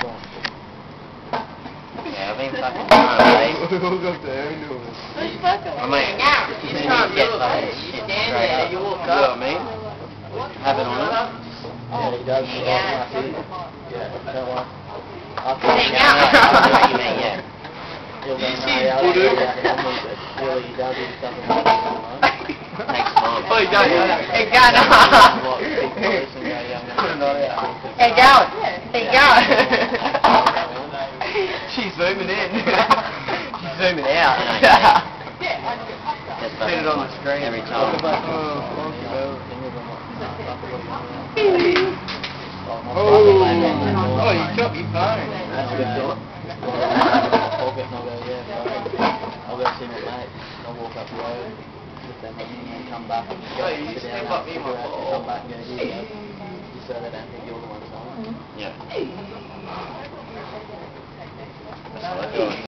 Yeah, I've been fucking trying to wait. We'll go up there and do it. I mean, you just can't get fucking shit straight up. You walk up, mate. Have it on it. Yeah, he does. Yeah, don't worry. I'll Hang out. That's what you mean, yeah. He'll go, no, yeah, I'll do it. Really, he does his stuff in the Takes time. Oh, he does. Hey, go on. Hey, go on. Hey, go on. She's zooming in. She's zooming out. Just Put it on the screen. every time. Oh, you dropped your phone. That's a good thought. Pocket and I'll go, yeah, I'll go see my mate. I'll walk up the road, with them and then come back and go sit down and figure out to come back and go, here you go. Just so they don't think you're the one selling. Yeah.